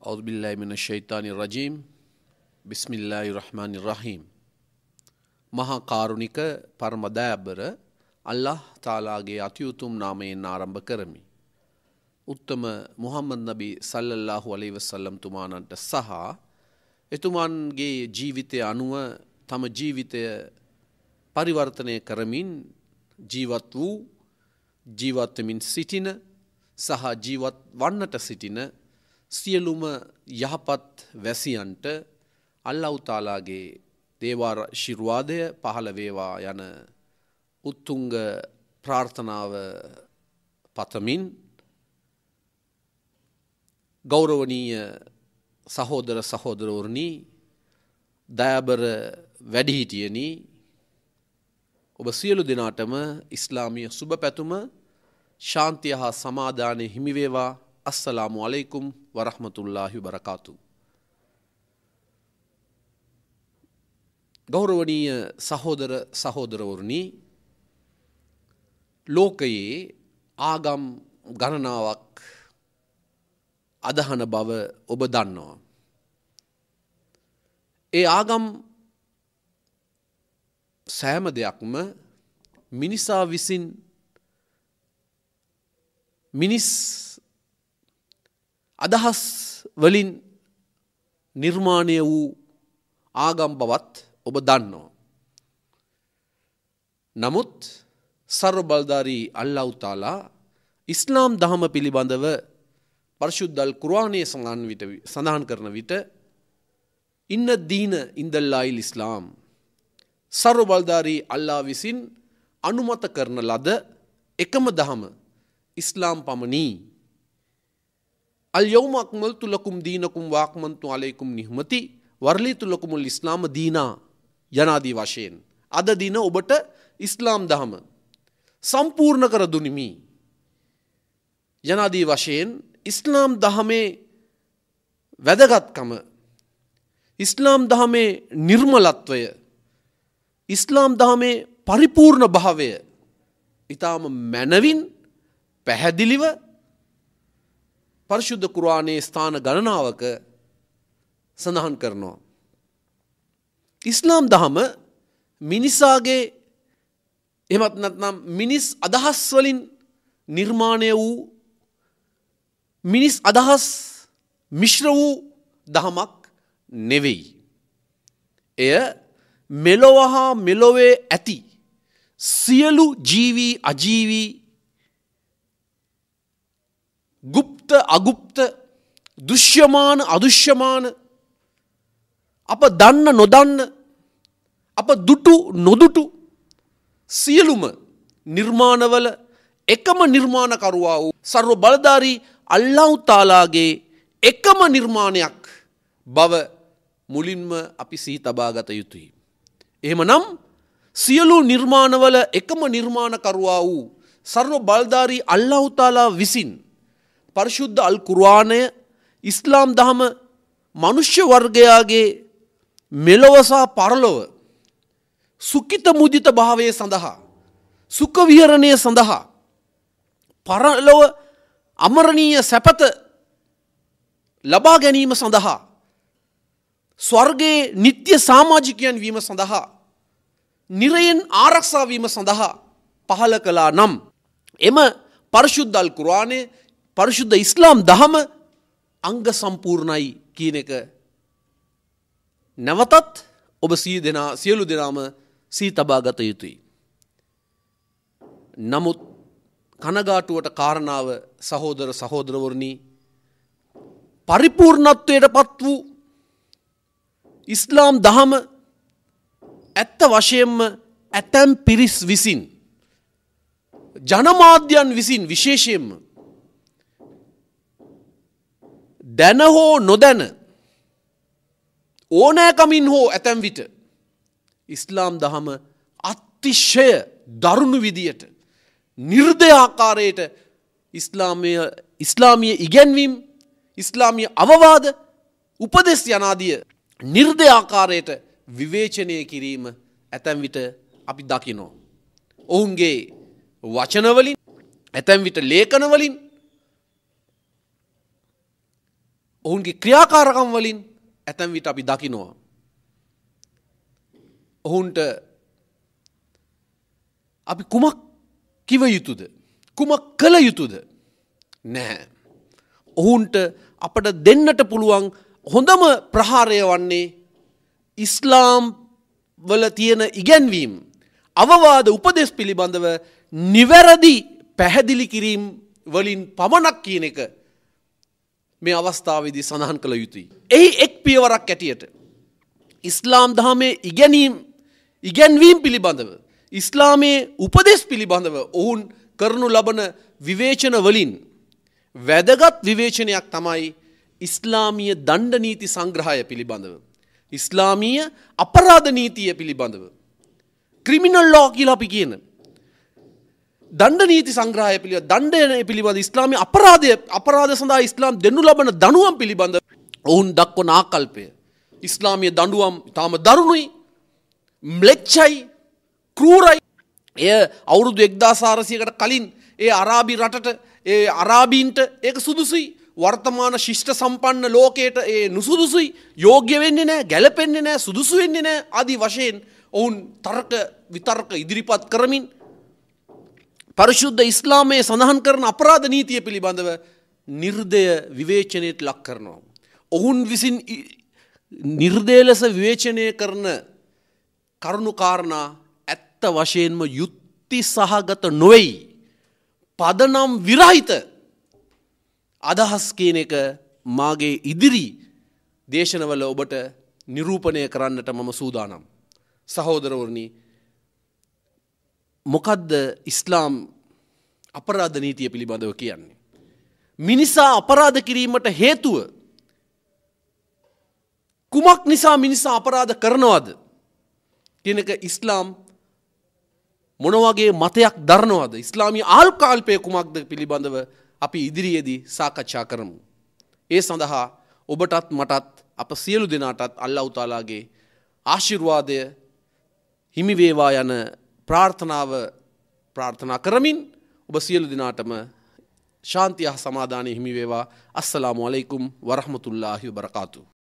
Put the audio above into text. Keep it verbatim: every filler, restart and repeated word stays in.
أعوذ بالله من الشيطان الرجيم بسم الله الرحمن الرحيم මහා කාරුණික පරම දයාබර අල්ලාහ් තාලාගේ අතිඋතුම් නාමයෙන් ආරම්භ කරමි. උත්තම මුහම්මද් නබි සල්ලල්ලාහු අලයිහි වසල්ලම් තුමාණන්ට සහ එතුමන්ගේ ජීවිතය අනුව තම ජීවිතය පරිවර්තනය කරමින් ජීවත් වූ ජීවත් වෙමින් සිටින සහ ජීවත් වන්නට සිටින සියලුම යහපත් වැසියන්ට අල්ලාහ් තාලාගේ දේවාර ශිර්වාදය පහළ වේවා යන උත්තුංග ප්‍රාර්ථනාව පතමින් ගෞරවනීය සහෝදර සහෝදරවරුනි දයාබර වැඩිහිටියනි ඔබ සියලු දෙනාටම ඉස්ලාමීය සුබ පැතුම ශාන්තිය හා සමාදානය හිමි වේවා. අස්සලාමු අලයිකුම් වරහ්මතුල්ලාහි වබරකාතු. ගෞරවනීය සහෝදර සහෝදරවරුනි ලෝකයේ ආගම් ගණනාවක් අදහන බව ඔබ දන්නවා. ඒ ආගම් සෑම දෙයක්ම මිනිසා විසින් මිනිස් අදහස් වලින් නිර්මාණය වූ ආගම් බවත් ඔබ දන්නවා. නමුත් සර්ව බලධාරී අල්ලාහ් තාලා ඉස්ලාම් දහම පිළිබඳව පරිශුද්ධ අල් කුර්ආනයේ සඳහන් කරන විට ඉන්න දීන ඉන්දල්ලාහිල් ඉස්ලාම් සර්ව බලධාරී අල්ලාහ් විසින් අනුමත කරන ලද එකම දහම ඉස්ලාම් පමණි. අල් යෞම අක්මල්තු ලකුම් දීනකුම් වාක්මන්තු අලයිකුම් නිහ්මති වර්ලිතු ලකුමුල් ඉස්ලාම දීනා යනාදී වශයෙන් අද දින ඔබට ඉස්ලාම් දහම සම්පූර්ණ කර දුනිමි යනාදී වශයෙන් ඉස්ලාම් දහමේ වැදගත්කම, ඉස්ලාම් දහමේ නිර්මලත්වය, ඉස්ලාම් දහමේ පරිපූර්ණ භාවය ඊටාම මැනවින් පැහැදිලිව පරිශුද්ධ කුර්ආනයේ ස්ථාන ගණනාවක සඳහන් කරනවා. ඉස්ලාම් දහම මිනිසාගේ එහෙමත් නැත්නම් මිනිස් අදහස් වලින් නිර්මාණය වූ මිනිස් අදහස් මිශ්‍ර වූ දහමක් නෙවෙයි. එය මෙලොව හා මෙලොවේ ඇති සියලු ජීවි අජීවි ගුප්ත අගුප්ත දෘශ්‍යමාන අදෘශ්‍යමාන අප දන්න නොදන්න අප දුටු නොදුටු සියලුම නිර්මාණවල එකම නිර්මාණකරුවා වූ සර්ව බලධාරී අල්ලාහ් තාලාගේ එකම නිර්මාණයක් බව මුලින්ම අපි සිහි තබා ගත යුතුයි. එහෙමනම් සියලු නිර්මාණවල එකම නිර්මාණකරුවා වූ සර්ව බලධාරී අල්ලාහ් තාලා විසින් පරිශුද්ධ අල් කුර්ආනය ඉස්ලාම් දහම මනුෂ්‍ය වර්ගයාගේ මෙලොව සහ පරලොව සුඛිත මුදිත භාවයේ සඳහා සුඛ විහරණය සඳහා පරලොව අමරණීය සැපත ලබා ගැනීම සඳහා ස්වර්ගයේ නිත්‍ය සමාජිකයන් වීම සඳහා නිරයෙන් ආරක්ෂා වීම සඳහා පහල කළා නම් එම පරිශුද්ධ අල් කුර්ආනයේ පරිශුද්ධ ඉස්ලාම් දහම අංග සම්පූර්ණයි කියන එක නැවතත් ඔබ සිය දෙනා සියලු දෙනාම සිහි තබා ගත යුතුයි. නමුත් කනගාටුවට කාරණාව සහෝදර සහෝදරවරුනි පරිපූර්ණත්වයට පත් වූ ඉස්ලාම් දහම ඇත්ත වශයෙන්ම ඇතැම් පිරිස් විසින් ජනමාධ්‍යයන් විසින් විශේෂයෙන්ම දැන හෝ නොදැන ඕනෑකමින් හෝ ඇතැම් විට ඉස්ලාම් දහම අතිශය දරුණු විදියට නිර්දය ආකාරයට ඉස්ලාමීය ඉස්ලාමීය ඉගැන්වීම් ඉස්ලාමීය අවවාද උපදෙස් යනාදිය නිර්දය ආකාරයට විවේචනය කිරීම ඇතැම් විට අපි දකිනවා. ඔවුන්ගේ වචනවලින් ඇතැම් විට ලේඛනවලින් ඔවුන්ගේ ක්‍රියාකාරකම් වලින් ඇතැම් විට අපි දකිනවා. ඔවුන්ට අපි කුමක් කිව යුතුද? කුමක් කළ යුතුද? නැහැ. ඔවුන්ට අපට දෙන්නට පුළුවන් හොඳම ප්‍රහාරය වන්නේ ඉස්ලාම් වල තියෙන ඉගැන්වීම්, අවවාද උපදෙස් පිළිබඳව නිවැරදි පැහැදිලි කිරීම වලින් පමණක් කියන එක මේ අවස්ථාවේදී සඳහන් කළ යුතුයි. එහි එක් පියවරක් ඇටියට ඉස්ලාම් දහමේ ඉගැනීම් ඉගැන්වීම් පිළිබඳව, ඉස්ලාමයේ උපදෙස් පිළිබඳව ඔවුන් කරනු ලබන විවේචන වලින් වැදගත් විවේචනයක් තමයි ඉස්ලාමීය දණ්ඩ නීති සංග්‍රහය පිළිබඳව, ඉස්ලාමීය අපරාධ නීතිය පිළිබඳව, ක්‍රිමිනල් ලෝ කියලා අපි කියන දණ්ඩ නීති සංග්‍රහය පිළිබඳ, දණ්ඩය පිළිබඳ, ඉස්ලාමීය අපරාධය අපරාධ සඳහා ඉස්ලාම් දෙනු ලබන දඬුවම් පිළිබඳ ඔවුන් දක්වන ආකල්පය. ඉස්ලාමීය දඬුවම් තාම දරුණුයි, ම්ලෙච්ඡයි, ක්‍රූරයි. එය අවුරුදු එක්දාස් හාරසියයකට කලින් ඒ අරාබි රටට, ඒ අරාබීන්ට ඒක සුදුසුයි. වර්තමාන ශිෂ්ට සම්පන්න ලෝකයට ඒ නුසුදුසුයි, යෝග්‍ය වෙන්නේ නැහැ, ගැළපෙන්නේ නැහැ, සුදුසු වෙන්නේ නැහැ ආදී වශයෙන් ඔවුන් තර්ක විතර්ක ඉදිරිපත් කරමින් පරිශුද්ධ ඉස්ලාමයේ සඳහන් කරන අපරාධ නීතිය පිළිබඳව නිර්දය විවේචනයට ලක් කරනවා. ඔවුන් විසින් නිර්දය ලෙස විවේචනය කරන කරුණු කාරණා ඇත්ත වශයෙන්ම යුක්ති සහගත නොවේයි, පදනම් විරහිත අදහස් කියන එක මාගේ ඉදිරි දේශනවල ඔබට නිරූපණය කරන්නට මම සූදානම්. සහෝදරවරුනි, මොකද්ද ඉස්ලාම් අපරාධ නීතිය පිළිබඳව කියන්නේ? මිනිසා අපරාධ කිරීමට හේතුව කුමක් නිසා මිනිසා අපරාධ කරනවද කියන එක ඉස්ලාම් මොන වගේ මතයක් දරනවද, ඉස්ලාමීය ආල්කාල්පය කුමක්ද පිළිබඳව අපි ඉදිරියේදී සාකච්ඡා කරමු. ඒ සඳහා ඔබටත් මටත් අප සියලු දෙනාටත් අල්ලාහ් තාලාගේ ආශිර්වාදය හිමි වේවා යන ප්‍රාර්ථනාව ප්‍රාර්ථනා කරමින් ඔබ සියලු දෙනාටම ශාන්තිය සමාදානය හිමි වේවා. අස්සලාමු අලයිකුම් වරහ්මතුල්ලාහි වබරකාතුහු.